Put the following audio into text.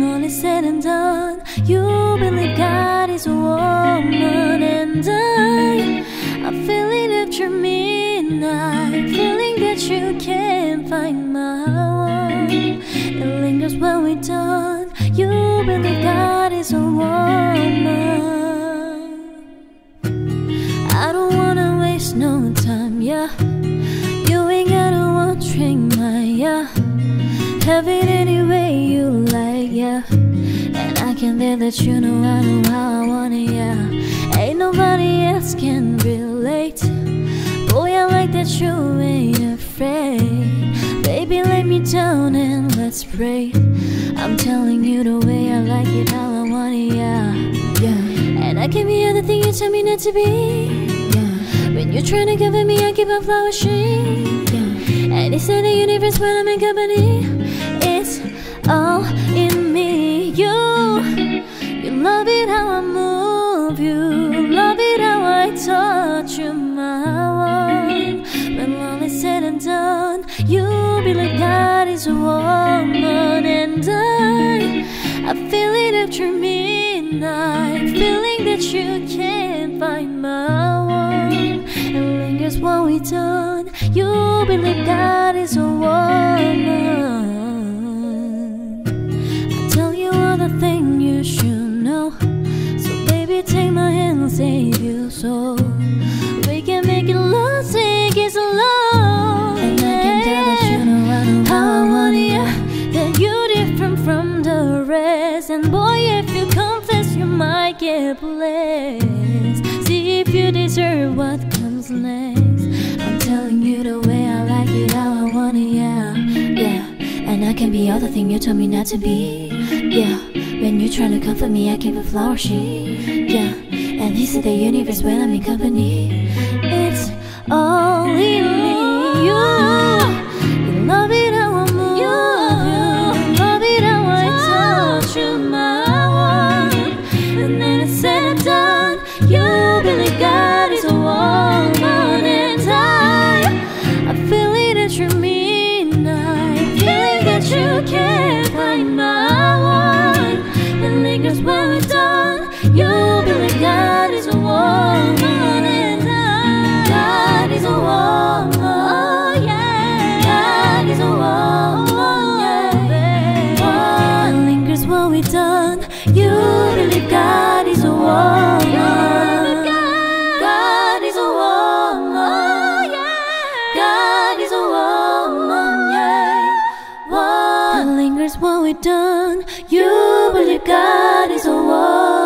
all is said and done, you believe God is a woman. And I'm feeling after midnight, feeling that you can't find my one. It lingers when we're done, you believe God is a woman. I don't wanna waste no time, yeah. You ain't gotta want drink my, yeah. Have it any way you like, yeah. And I can let you know I know how I want it, yeah. Ain't nobody else can relate. Boy, I like that you ain't afraid. Baby, lay me down and let's pray. I'm telling you the way I like it, how I want it, yeah. Yeah. And I can be everything you tell me not to be, yeah. When you're trying to cover me, I keep a flower sheet, yeah. And it's in the universe when I'm in company. It's all in me. You love it how I move. You love it how I touch you, my one. When all is said and done, you believe God is a woman. And I feel it after midnight, feeling that you can't find my one. It lingers when we're done, you believe God is a woman. I tell you all the things you should know. So baby, take my hand and save your soul. We can make it last, take it slow. And I can tell that you know I know how I want it, yeah. That you're different from the rest. And boy, if you confess, you might get blessed. See if you deserve what comes next. I'm telling you the way I like it, how I want it, yeah. Yeah. And I can be all the thing you told me not to be, yeah. When you're trying to comfort me, I keep a flower sheet, yeah. And this is the universe when I'm in company. It's all in me. You love it how I move. You love it how I touch you, my one. And then it's said and done, you believe God is a woman. And I feel it at your midnight, feeling that you can't find my one. It lingers when we're done, you believe God is a woman. And God is a woman, oh yeah. God is a woman, yeah. It lingers when we're done, you believe God is a woman. God is a woman, oh yeah. God is a woman, yeah. It lingers when we're done, you believe God is a woman.